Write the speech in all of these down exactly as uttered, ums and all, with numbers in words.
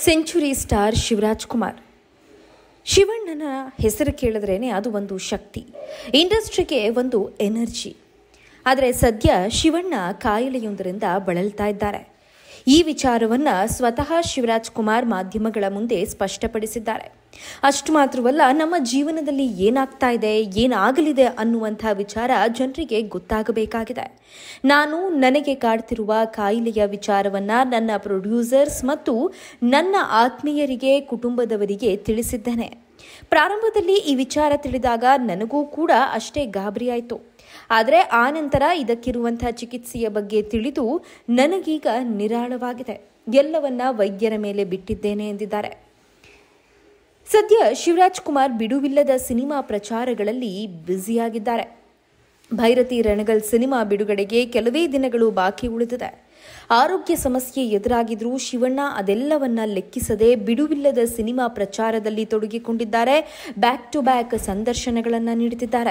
Century star Shivaraj Kumar. ಶಿವಣ್ಣನ ಹೆಸರು ಕೇಳಿದ್ರೇನೆ ಅದು ಒಂದು ಶಕ್ತಿ, ಇಂಡಸ್ಟ್ರಿಗೆ ಒಂದು ಎನರ್ಜಿ. ಆದರೆ ಸದ್ಯ ಶಿವಣ್ಣ ಕಾಯಿಲೆಯೊಂದರಿಂದ ಬಳಲ್ತಾ ಇದ್ದಾರೆ. ಈ ವಿಚಾರವನ್ನು ಸ್ವತಃ ಶಿವರಾಜ್ ಕುಮಾರ್ ಮಾಧ್ಯಮಗಳ ಮುಂದೆ ಸ್ಪಷ್ಟಪಡಿಸಿದ್ದಾರೆ. ಅಷ್ಟು ಮಾತ್ರವಲ್ಲ, ನಮ್ಮ ಜೀವನದಲ್ಲಿ ಏನಾಗ್ತಾ ಇದೆ, ಏನಾಗಲಿದೆ ಅನ್ನುವಂಥ ವಿಚಾರ ಜನರಿಗೆ ಗೊತ್ತಾಗಬೇಕಾಗಿದೆ. ನಾನು ನನಗೆ ಕಾಡ್ತಿರುವ ಕಾಯಿಲೆಯ ವಿಚಾರವನ್ನು ನನ್ನ ಪ್ರೊಡ್ಯೂಸರ್ಸ್ ಮತ್ತು ನನ್ನ ಆತ್ಮೀಯರಿಗೆ, ಕುಟುಂಬದವರಿಗೆ ತಿಳಿಸಿದ್ದೇನೆ. ಪ್ರಾರಂಭದಲ್ಲಿ ಈ ವಿಚಾರ ತಿಳಿದಾಗ ನನಗೂ ಕೂಡ ಅಷ್ಟೇ ಗಾಬರಿಯಾಯಿತು. ಆದರೆ ಆ ನಂತರ ಇದಕ್ಕಿರುವಂಥ ಚಿಕಿತ್ಸೆಯ ಬಗ್ಗೆ ತಿಳಿದು ನನಗೀಗ ನಿರಾಳವಾಗಿದೆ. ಎಲ್ಲವನ್ನ ವೈದ್ಯರ ಮೇಲೆ ಬಿಟ್ಟಿದ್ದೇನೆ ಎಂದಿದ್ದಾರೆ. ಸದ್ಯ ಶಿವರಾಜ್ ಕುಮಾರ್ ಬಿಡುವಿಲ್ಲದ ಸಿನಿಮಾ ಪ್ರಚಾರಗಳಲ್ಲಿ ಬ್ಯುಸಿಯಾಗಿದ್ದಾರೆ. ಭೈರತಿ ರಣಗಲ್ ಸಿನಿಮಾ ಬಿಡುಗಡೆಗೆ ಕೆಲವೇ ದಿನಗಳು ಬಾಕಿ ಉಳಿದಿದೆ. ಆರೋಗ್ಯ ಸಮಸ್ಯೆ ಎದುರಾಗಿದ್ರೂ ಶಿವಣ್ಣ ಅದೆಲ್ಲವನ್ನ ಲೆಕ್ಕಿಸದೆ ಬಿಡುವಿಲ್ಲದ ಸಿನಿಮಾ ಪ್ರಚಾರದಲ್ಲಿ ತೊಡಗಿಕೊಂಡಿದ್ದಾರೆ. ಬ್ಯಾಕ್ ಟು ಬ್ಯಾಕ್ ಸಂದರ್ಶನಗಳನ್ನು ನೀಡುತ್ತಿದ್ದಾರೆ.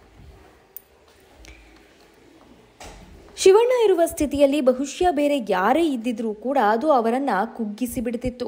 ಶಿವಣ್ಣ ಇರುವ ಸ್ಥಿತಿಯಲ್ಲಿ ಬಹುಶಃ ಬೇರೆ ಯಾರೇ ಇದ್ದಿದ್ರೂ ಕೂಡ ಅದು ಅವರನ್ನ ಕುಗ್ಗಿಸಿ ಬಿಡುತ್ತಿತ್ತು.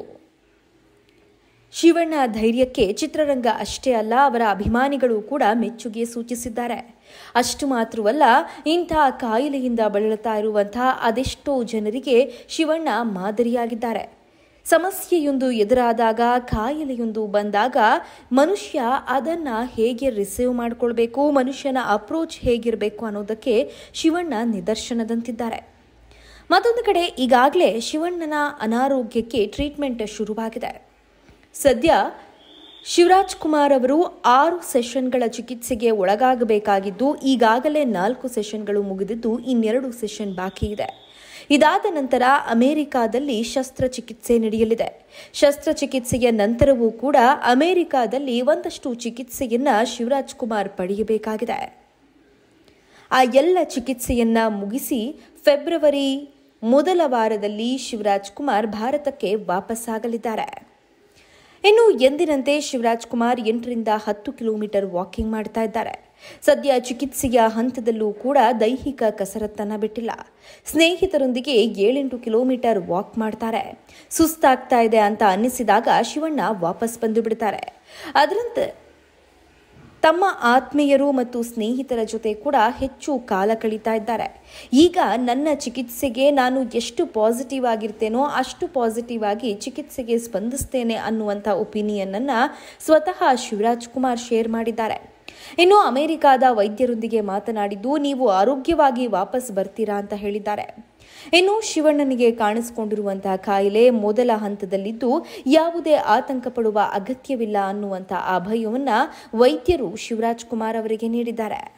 ಶಿವಣ್ಣ ಧೈರ್ಯಕ್ಕೆ ಚಿತ್ರರಂಗ ಅಷ್ಟೇ ಅಲ್ಲ, ಅವರ ಅಭಿಮಾನಿಗಳು ಕೂಡ ಮೆಚ್ಚುಗೆ ಸೂಚಿಸಿದ್ದಾರೆ. ಅಷ್ಟು ಮಾತ್ರವಲ್ಲ, ಇಂಥ ಕಾಯಿಲೆಯಿಂದ ಬಳಲುತ್ತಾ ಇರುವಂತಹ ಅದೆಷ್ಟೋ ಜನರಿಗೆ ಶಿವಣ್ಣ ಮಾದರಿಯಾಗಿದ್ದಾರೆ. ಸಮಸ್ಯೆಯೊಂದು ಎದುರಾದಾಗ, ಕಾಯಿಲೆಯೊಂದು ಬಂದಾಗ ಮನುಷ್ಯ ಅದನ್ನು ಹೇಗೆ ರಿಸೀವ್ ಮಾಡಿಕೊಳ್ಬೇಕು, ಮನುಷ್ಯನ ಅಪ್ರೋಚ್ ಹೇಗಿರಬೇಕು ಅನ್ನೋದಕ್ಕೆ ಶಿವಣ್ಣ ನಿದರ್ಶನದಂತಿದ್ದಾರೆ. ಮತ್ತೊಂದು ಕಡೆ ಈಗಾಗಲೇ ಶಿವಣ್ಣನ ಅನಾರೋಗ್ಯಕ್ಕೆ ಟ್ರೀಟ್ಮೆಂಟ್ ಶುರುವಾಗಿದೆ. ಸದ್ಯ ಶಿವರಾಜ್ ಕುಮಾರ್ ಅವರು ಆರು ಸೆಷನ್ಗಳ ಚಿಕಿತ್ಸೆಗೆ ಒಳಗಾಗಬೇಕಾಗಿದ್ದು ಈಗಾಗಲೇ ನಾಲ್ಕು ಸೆಷನ್ಗಳು ಮುಗಿದಿದ್ದು ಇನ್ನೆರಡು ಸೆಷನ್ ಬಾಕಿ ಇದೆ. ಇದಾದ ನಂತರ ಅಮೆರಿಕಾದಲ್ಲಿ ಶಸ್ತ್ರಚಿಕಿತ್ಸೆ ನಡೆಯಲಿದೆ. ಶಸ್ತ್ರಚಿಕಿತ್ಸೆಯ ನಂತರವೂ ಕೂಡ ಅಮೆರಿಕಾದಲ್ಲಿ ಒಂದಷ್ಟು ಚಿಕಿತ್ಸೆಯನ್ನ ಶಿವರಾಜ್ ಕುಮಾರ್ ಪಡೆಯಬೇಕಾಗಿದೆ. ಆ ಎಲ್ಲ ಚಿಕಿತ್ಸೆಯನ್ನ ಮುಗಿಸಿ ಫೆಬ್ರವರಿ ಮೊದಲ ವಾರದಲ್ಲಿ ಶಿವರಾಜ್ ಕುಮಾರ್ ಭಾರತಕ್ಕೆ ವಾಪಸ್ಸಾಗಲಿದ್ದಾರೆ. ಇನ್ನು ಎಂದಿನಂತೆ ಶಿವರಾಜ್ ಕುಮಾರ್ ಎಂಟರಿಂದ ಹತ್ತು ಕಿಲೋಮೀಟರ್ ವಾಕಿಂಗ್ ಮಾಡ್ತಾ ಇದ್ದಾರೆ. ಸದ್ಯ ಚಿಕಿತ್ಸೆಯ ಹಂತದಲ್ಲೂ ಕೂಡ ದೈಹಿಕ ಕಸರತ್ತನ್ನ ಬಿಟ್ಟಿಲ್ಲ. ಸ್ನೇಹಿತರೊಂದಿಗೆ ಏಳೆಂಟು ಕಿಲೋಮೀಟರ್ ವಾಕ್ ಮಾಡ್ತಾರೆ. ಸುಸ್ತಾಗ್ತಾ ಇದೆ ಅಂತ ಅನ್ನಿಸಿದಾಗ ಶಿವಣ್ಣ ವಾಪಸ್ ಬಂದು ಬಿಡ್ತಾರೆ. ಅದರಂತೆ ತಮ್ಮ ಆತ್ಮೀಯರು ಮತ್ತು ಸ್ನೇಹಿತರ ಜೊತೆ ಕೂಡ ಹೆಚ್ಚು ಕಾಲ ಕಳೀತಾ ಇದ್ದಾರೆ. ಈಗ ನನ್ನ ಚಿಕಿತ್ಸೆಗೆ ನಾನು ಎಷ್ಟು ಪಾಸಿಟಿವ್ ಆಗಿರ್ತೇನೋ ಅಷ್ಟು ಪಾಸಿಟಿವ್ ಆಗಿ ಚಿಕಿತ್ಸೆಗೆ ಸ್ಪಂದಿಸ್ತೇನೆ ಅನ್ನುವಂಥ ಒಪಿನಿಯನ್ ಅನ್ನ ಸ್ವತಃ ಶಿವರಾಜ್ ಕುಮಾರ್ ಶೇರ್ ಮಾಡಿದ್ದಾರೆ. ಇನ್ನು ಅಮೆರಿಕಾದ ವೈದ್ಯರೊಂದಿಗೆ ಮಾತನಾಡಿದ್ದು, ನೀವು ಆರೋಗ್ಯವಾಗಿ ವಾಪಸ್ ಬರ್ತೀರಾ ಅಂತ ಹೇಳಿದ್ದಾರೆ. ಇನ್ನು ಶಿವಣ್ಣನಿಗೆ ಕಾಣಿಸಿಕೊಂಡಿರುವಂತಹ ಕಾಯಿಲೆ ಮೊದಲ ಹಂತದಲ್ಲಿದ್ದು ಯಾವುದೇ ಆತಂಕ ಪಡುವ ಅಗತ್ಯವಿಲ್ಲ ಅನ್ನುವಂಥ ಅಭಯವನ್ನ ವೈದ್ಯರು ಶಿವರಾಜ್ ಕುಮಾರ್ ಅವರಿಗೆ ನೀಡಿದ್ದಾರೆ.